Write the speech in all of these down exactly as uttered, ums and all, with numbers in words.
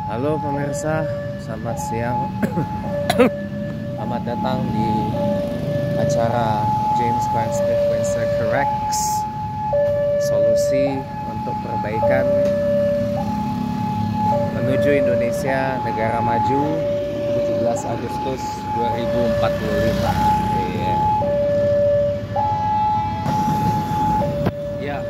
Halo pemirsa, selamat siang. Selamat datang di acara James Bond Frequency Corrects, solusi untuk perbaikan menuju Indonesia negara maju tujuh belas Agustus dua ribu empat puluh lima. Yeah. Ya.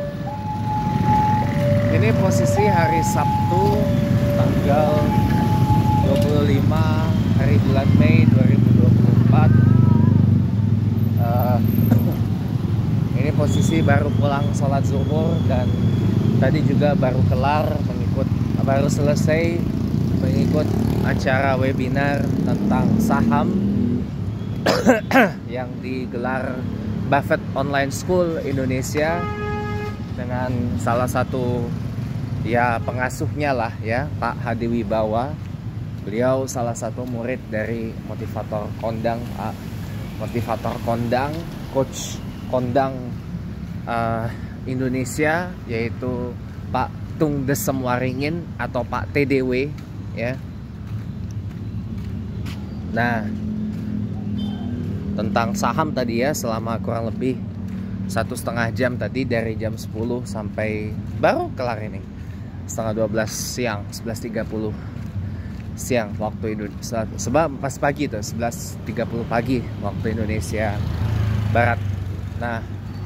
Ini posisi hari Sabtu tanggal dua puluh lima hari bulan Mei dua ribu dua puluh empat. uh, Ini posisi baru pulang sholat zuhur dan tadi juga baru kelar mengikut baru selesai mengikut acara webinar tentang saham yang digelar Buffett Online School Indonesia dengan salah satu ya pengasuhnya lah ya, Pak Hadi Wibawa. Beliau salah satu murid dari motivator kondang, uh, motivator kondang, coach kondang uh, Indonesia, yaitu Pak Tung Desem Waringin atau Pak T D W ya. Nah, tentang saham tadi ya, selama kurang lebih satu setengah jam tadi, dari jam sepuluh sampai baru kelar ini setengah dua belas siang, sebelas tiga puluh siang waktu Indonesia, sebab pas pagi tuh sebelas tiga puluh pagi waktu Indonesia Barat. Nah,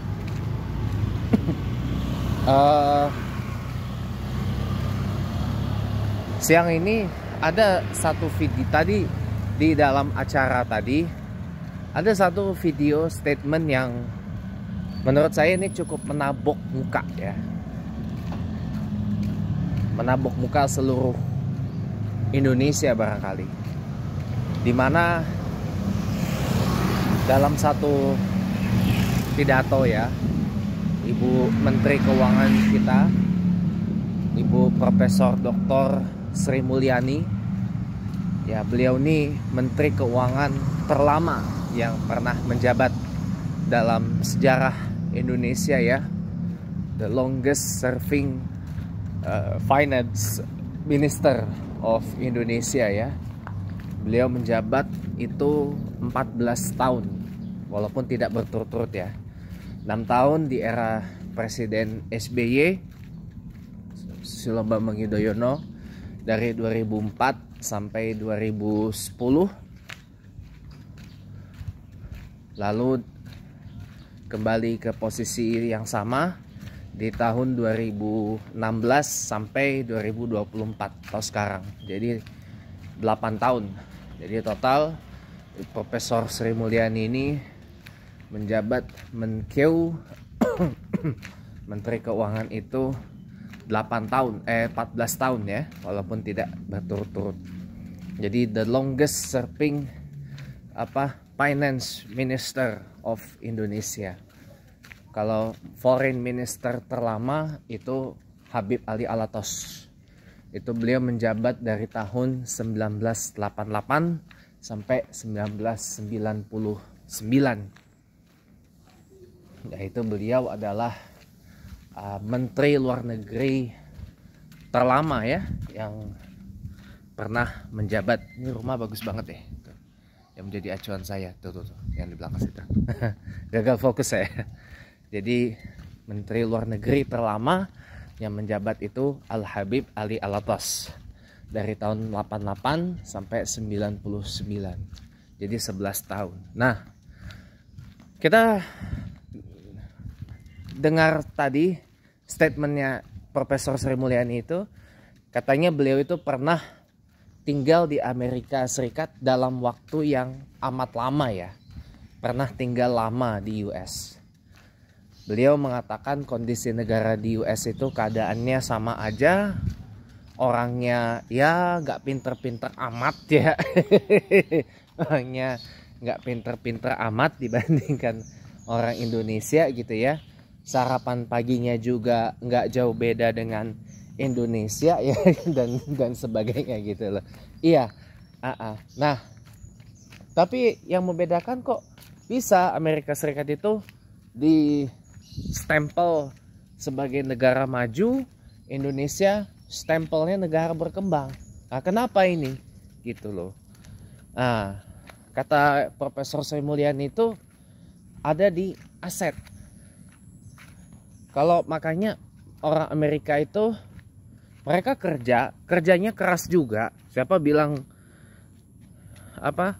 uh, siang ini ada satu video tadi di dalam acara tadi, ada satu video statement yang menurut saya ini cukup menabok muka ya, menabok muka seluruh Indonesia barangkali, dimana dalam satu pidato ya, Ibu Menteri Keuangan kita, Ibu Profesor Doktor Sri Mulyani ya, beliau ini Menteri Keuangan terlama yang pernah menjabat dalam sejarah Indonesia ya, the longest serving uh, finance minister of Indonesia ya. Beliau menjabat itu empat belas tahun, walaupun tidak berturut-turut ya. enam tahun di era Presiden S B Y, Susilo Bambang Yudhoyono, dari dua ribu empat sampai dua ribu sepuluh. Lalu kembali ke posisi yang sama di tahun dua ribu enam belas sampai dua ribu dua puluh empat atau sekarang. Jadi delapan tahun. Jadi total Profesor Sri Mulyani ini menjabat Menkeu Menteri Keuangan itu delapan tahun eh empat belas tahun ya, walaupun tidak berturut-turut. Jadi the longest serving apa finance minister of Indonesia. Kalau foreign minister terlama itu Habib Ali Alatos. Itu beliau menjabat dari tahun seribu sembilan ratus delapan puluh delapan sampai seribu sembilan ratus sembilan puluh sembilan. Yaitu beliau adalah uh, Menteri Luar Negeri terlama ya, yang pernah menjabat. Ini rumah bagus banget ya, yang menjadi acuan saya tuh, tuh, tuh yang di belakang situ. Gagal fokus saya. Jadi Menteri Luar Negeri terlama yang menjabat itu Al Habib Ali Alatos dari tahun delapan puluh delapan sampai sembilan puluh sembilan. Jadi sebelas tahun. Nah, kita dengar tadi statementnya Profesor Sri Mulyani itu, katanya beliau itu pernah tinggal di Amerika Serikat dalam waktu yang amat lama ya, pernah tinggal lama di U S. Beliau mengatakan kondisi negara di U S itu keadaannya sama aja, orangnya ya nggak pinter-pinter amat ya, orangnya nggak pinter-pinter amat dibandingkan orang Indonesia gitu ya. Sarapan paginya juga nggak jauh beda dengan Indonesia ya, dan dan sebagainya gitu loh. Iya, uh -uh. Nah, tapi yang membedakan kok bisa Amerika Serikat itu di stempel sebagai negara maju, Indonesia stempelnya negara berkembang. Nah, kenapa ini? Gitu loh. Nah, kata Profesor Sri Mulyani itu ada di aset. Kalau makanya orang Amerika itu mereka kerja, kerjanya keras juga. Siapa bilang apa?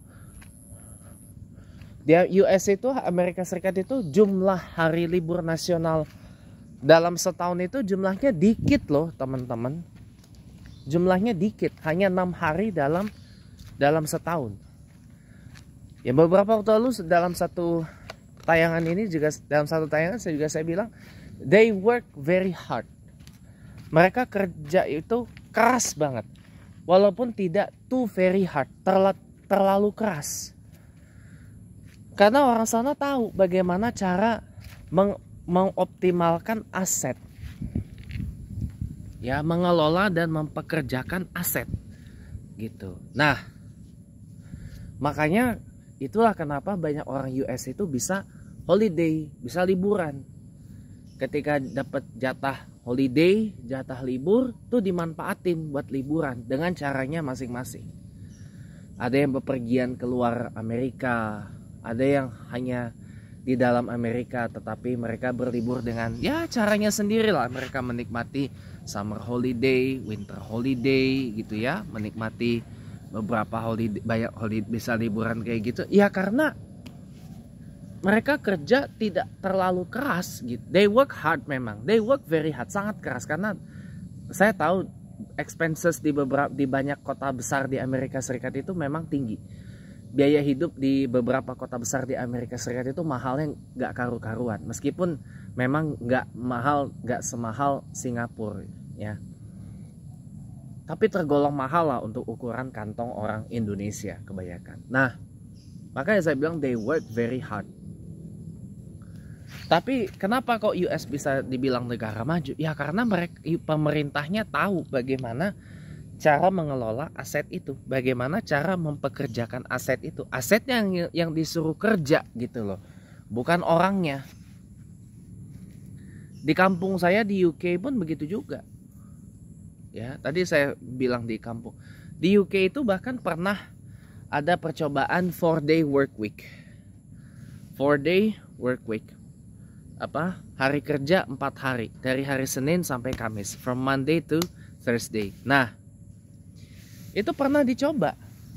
Dia U S itu, Amerika Serikat itu jumlah hari libur nasional dalam setahun itu jumlahnya dikit loh teman-teman. Jumlahnya dikit, hanya enam hari dalam dalam setahun. Ya beberapa waktu lalu dalam satu tayangan ini juga, dalam satu tayangan saya juga saya bilang they work very hard. Mereka kerja itu keras banget. Walaupun tidak too very hard, terlalu, terlalu keras. Karena orang sana tahu bagaimana cara meng, mengoptimalkan aset. Ya, mengelola dan mempekerjakan aset. Gitu. Nah, makanya itulah kenapa banyak orang U S itu bisa holiday, bisa liburan. Ketika dapat jatah holiday, jatah libur, tuh dimanfaatin buat liburan dengan caranya masing-masing. Ada yang bepergian keluar Amerika, ada yang hanya di dalam Amerika, tetapi mereka berlibur dengan ya caranya sendiri lah. Mereka menikmati summer holiday, winter holiday gitu ya, menikmati beberapa holiday, banyak holiday, bisa liburan kayak gitu. Ya karena mereka kerja tidak terlalu keras gitu. They work hard memang, they work very hard, sangat keras. Karena saya tahu expenses di beberapa di banyak kota besar di Amerika Serikat itu memang tinggi. Biaya hidup di beberapa kota besar di Amerika Serikat itu mahalnya nggak karu-karuan. Meskipun memang nggak mahal, nggak semahal Singapura ya. Tapi tergolong mahal lah untuk ukuran kantong orang Indonesia kebanyakan. Nah, makanya saya bilang they work very hard. Tapi kenapa kok U S bisa dibilang negara maju? Ya karena mereka, pemerintahnya tahu bagaimana cara mengelola aset itu, bagaimana cara mempekerjakan aset itu. Asetnya yang, yang disuruh kerja gitu loh, bukan orangnya. Di kampung saya di U K pun begitu juga. Ya, tadi saya bilang di kampung. Di U K itu bahkan pernah ada percobaan four day work week. four day work week. Apa? Hari kerja empat hari, dari hari Senin sampai Kamis, from Monday to Thursday. Nah, itu pernah dicoba.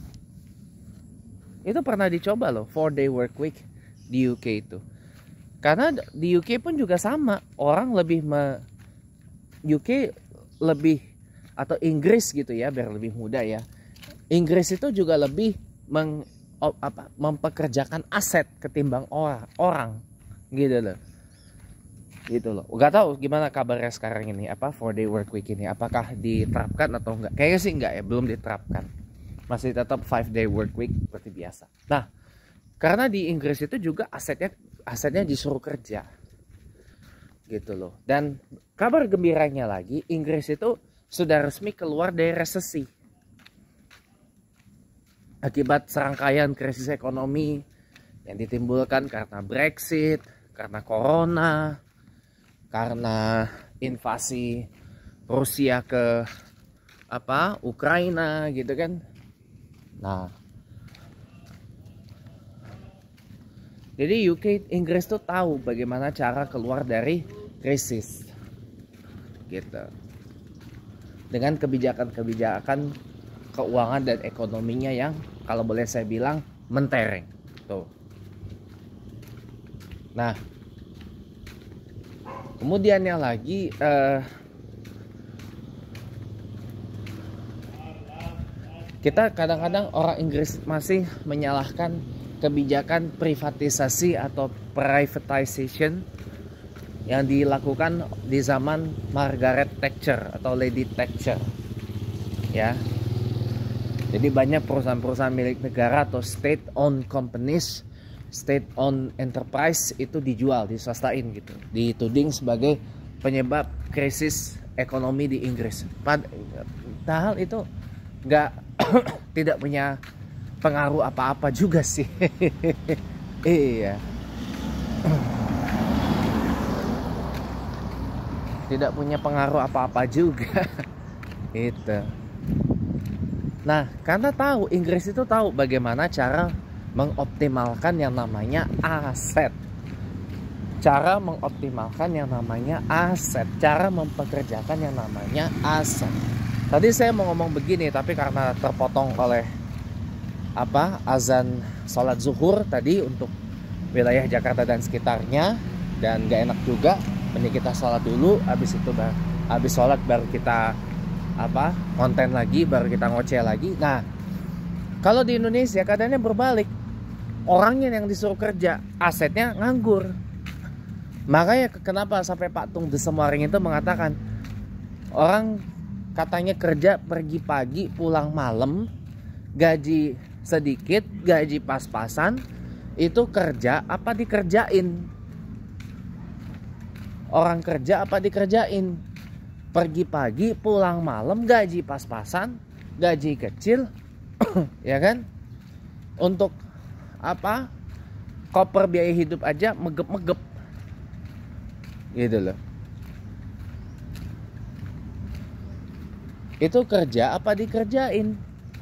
Itu pernah dicoba loh, four day work week di U K itu. Karena di U K pun juga sama, orang lebih me, U K lebih, atau Inggris gitu ya, biar lebih mudah ya. Inggris itu juga lebih meng, apa, mempekerjakan aset ketimbang orang, orang gitu loh. Gitu loh. Gak tahu gimana kabarnya sekarang ini, apa four day work week ini, apakah diterapkan atau enggak? Kayaknya sih enggak ya, belum diterapkan. Masih tetap five day work week seperti biasa. Nah, karena di Inggris itu juga asetnya asetnya disuruh kerja. Gitu loh. Dan kabar gembiranya lagi, Inggris itu sudah resmi keluar dari resesi. Akibat serangkaian krisis ekonomi yang ditimbulkan karena Brexit, karena Corona, karena invasi Rusia ke apa Ukraina gitu kan. Nah, jadi U K, Inggris tuh tahu bagaimana cara keluar dari krisis gitu, dengan kebijakan-kebijakan keuangan dan ekonominya yang kalau boleh saya bilang mentereng tuh. Nah, kemudiannya lagi uh, kita kadang-kadang orang Inggris masih menyalahkan kebijakan privatisasi atau privatization yang dilakukan di zaman Margaret Thatcher atau Lady Thatcher ya. Jadi banyak perusahaan-perusahaan milik negara atau state owned companies, state owned enterprise itu dijual, diswastain gitu, dituding sebagai penyebab krisis ekonomi di Inggris. Padahal itu nggak tidak punya pengaruh apa-apa juga sih. Iya, tidak punya pengaruh apa-apa juga. Itu Nah, karena tahu, Inggris itu tahu bagaimana cara mengoptimalkan yang namanya aset. Cara mengoptimalkan yang namanya aset, cara mempekerjakan yang namanya aset. Tadi saya mau ngomong begini, tapi karena terpotong oleh apa azan sholat zuhur tadi untuk wilayah Jakarta dan sekitarnya, dan gak enak juga. Mending kita sholat dulu, habis itu baru, habis sholat baru kita apa konten lagi, baru kita ngoceh lagi. Nah, kalau di Indonesia keadaannya berbalik, orangnya yang disuruh kerja, asetnya nganggur. Makanya kenapa sampai Pak Tung Desemoring itu mengatakan orang katanya kerja pergi pagi pulang malam, gaji sedikit, gaji pas-pasan, itu kerja apa dikerjain? Orang kerja apa dikerjain? Pergi pagi pulang malam, gaji pas-pasan, gaji kecil ya kan, untuk apa, koper biaya hidup aja megep-megep gitu loh. Itu kerja apa dikerjain?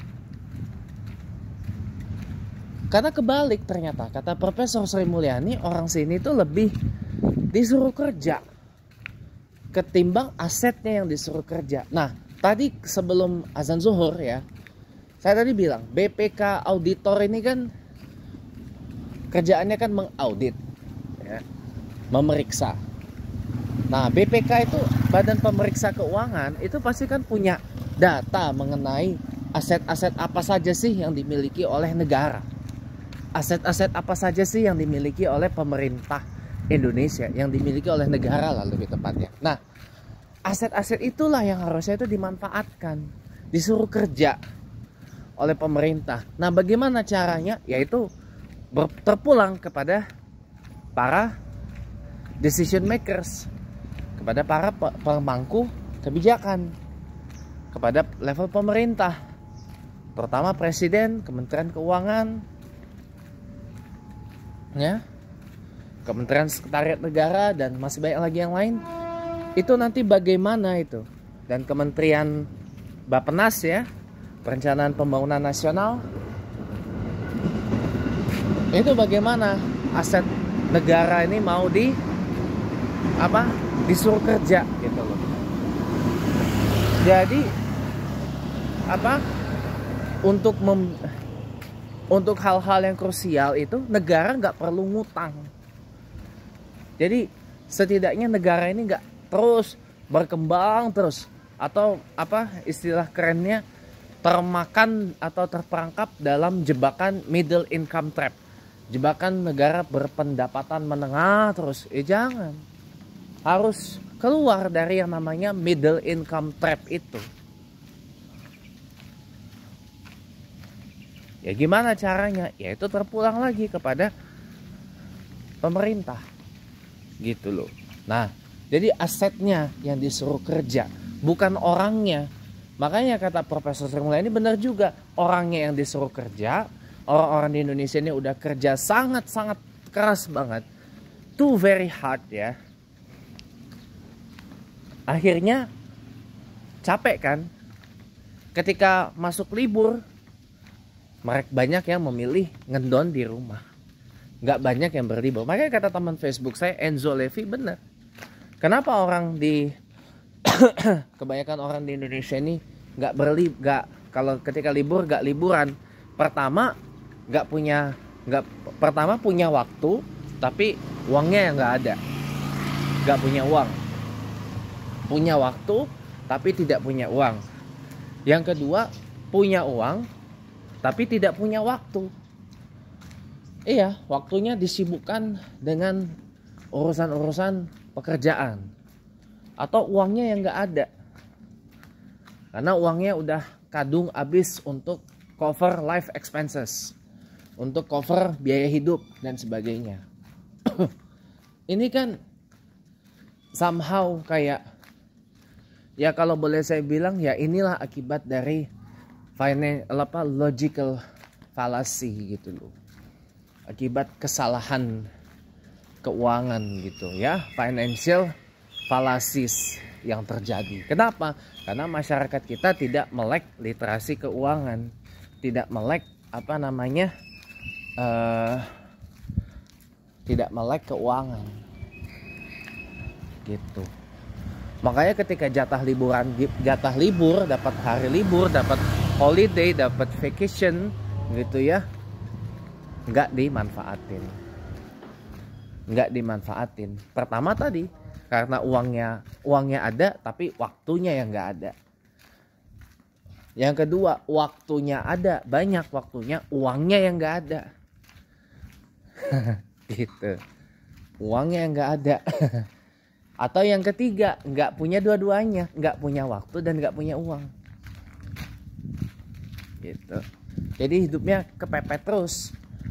Karena kebalik ternyata, kata Profesor Sri Mulyani, orang sini tuh lebih disuruh kerja ketimbang asetnya yang disuruh kerja. Nah, tadi sebelum azan zuhur ya, saya tadi bilang B P K auditor ini kan kerjaannya kan mengaudit ya, memeriksa. Nah, B P K itu Badan Pemeriksa Keuangan, itu pasti kan punya data mengenai aset-aset apa saja sih yang dimiliki oleh negara. Aset-aset apa saja sih yang dimiliki oleh pemerintah Indonesia, yang dimiliki oleh negara lah lebih tepatnya. Nah, aset-aset itulah yang harusnya itu dimanfaatkan, disuruh kerja oleh pemerintah. Nah, bagaimana caranya? Yaitu terpulang kepada para decision makers, kepada para pemangku kebijakan, kepada level pemerintah, terutama Presiden, Kementerian Keuangan, ya, Kementerian Sekretariat Negara, dan masih banyak lagi yang lain. Itu nanti bagaimana itu, dan Kementerian Bappenas ya, Perencanaan Pembangunan Nasional, itu bagaimana aset negara ini mau di apa disuruh kerja gitu loh. Jadi apa, untuk mem, untuk hal-hal yang krusial itu negara nggak perlu ngutang. Jadi setidaknya negara ini nggak terus berkembang terus, atau apa istilah kerennya, termakan atau terperangkap dalam jebakan middle income trap, jebakan negara berpendapatan menengah terus. Eh jangan, harus keluar dari yang namanya middle income trap itu. Ya gimana caranya? Ya itu terpulang lagi kepada pemerintah gitu loh. Nah, jadi asetnya yang disuruh kerja, bukan orangnya. Makanya kata Profesor Sri Mulyani benar juga, orangnya yang disuruh kerja. Orang-orang di Indonesia ini udah kerja sangat-sangat keras banget, too very hard ya. Akhirnya capek kan, ketika masuk libur mereka banyak yang memilih ngedon di rumah, nggak banyak yang berlibur. Makanya kata teman Facebook saya Enzo Levi benar, kenapa orang di kebanyakan orang di Indonesia ini nggak berlibur, nggak, kalau ketika libur nggak liburan. Pertama nggak punya nggak pertama punya waktu tapi uangnya yang nggak ada, nggak punya uang. Punya waktu tapi tidak punya uang. Yang kedua, punya uang tapi tidak punya waktu. Iya, waktunya disibukkan dengan urusan-urusan pekerjaan, atau uangnya yang nggak ada, karena uangnya udah kadung habis untuk cover life expenses, untuk cover biaya hidup dan sebagainya. Ini kan somehow kayak, ya kalau boleh saya bilang, ya inilah akibat dari financial apa logical fallacy gitu loh. Akibat kesalahan keuangan gitu ya, financial fallacies yang terjadi. Kenapa? Karena masyarakat kita tidak melek literasi keuangan, tidak melek apa namanya uh, tidak melek keuangan gitu. Makanya ketika jatah liburan, jatah libur, dapat hari libur, dapat holiday, dapat vacation gitu ya, nggak dimanfaatin, nggak dimanfaatin. Pertama tadi karena uangnya uangnya ada tapi waktunya yang nggak ada. Yang kedua, waktunya ada banyak, waktunya uangnya yang nggak ada. Gitu, uangnya yang nggak ada. Atau yang ketiga, nggak punya dua-duanya, nggak punya waktu dan nggak punya uang. Gitu. Jadi hidupnya kepepet terus.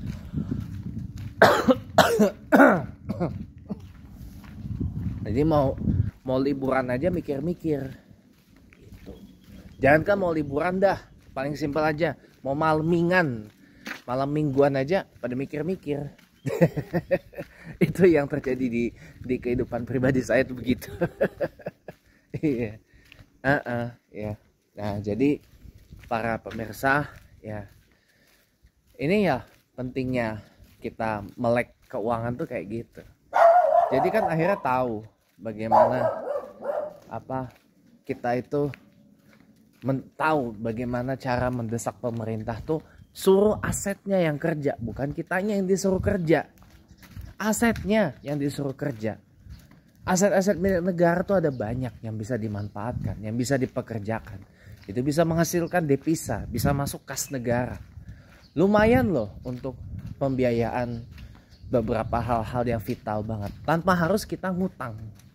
Jadi mau mau liburan aja mikir-mikir. Gitu. Jangan kan mau liburan dah, paling simpel aja. Mau malmingan, malam mingguan aja pada mikir-mikir. Itu yang terjadi di di kehidupan pribadi saya tuh begitu. Iya. uh -uh, ya. Nah, jadi para pemirsa ya, ini ya pentingnya kita melek keuangan tuh kayak gitu. Jadi kan akhirnya tahu bagaimana apa kita itu men- tahu bagaimana cara mendesak pemerintah tuh suruh asetnya yang kerja, bukan kitanya yang disuruh kerja. Asetnya yang disuruh kerja. Aset-aset milik negara tuh ada banyak yang bisa dimanfaatkan, yang bisa dipekerjakan. Itu bisa menghasilkan devisa, bisa masuk kas negara. Lumayan loh untuk pembiayaan beberapa hal-hal yang vital banget, tanpa harus kita ngutang.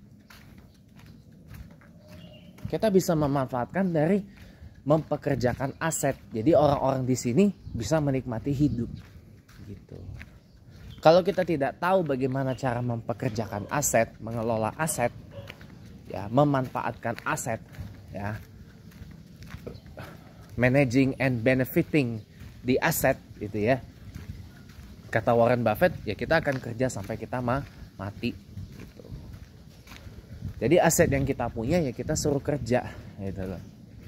Kita bisa memanfaatkan dari mempekerjakan aset. Jadi orang-orang di sini bisa menikmati hidup gitu. Kalau kita tidak tahu bagaimana cara mempekerjakan aset, mengelola aset, ya, memanfaatkan aset, ya, managing and benefiting the asset gitu ya. Kata Warren Buffett, ya kita akan kerja sampai kita mah mati gitu. Jadi aset yang kita punya ya kita suruh kerja gitu loh.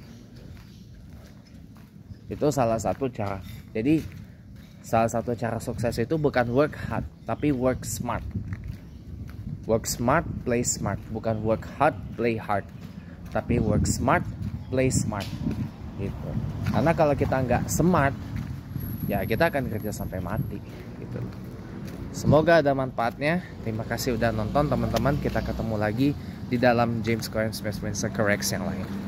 Itu salah satu cara. Jadi salah satu cara sukses itu bukan work hard, tapi work smart. Work smart, play smart. Bukan work hard, play hard, tapi work smart, play smart gitu. Karena kalau kita nggak smart, ya kita akan kerja sampai mati gitu. Semoga ada manfaatnya. Terima kasih udah nonton teman-teman. Kita ketemu lagi di dalam James Cohen Investment Correct yang lain.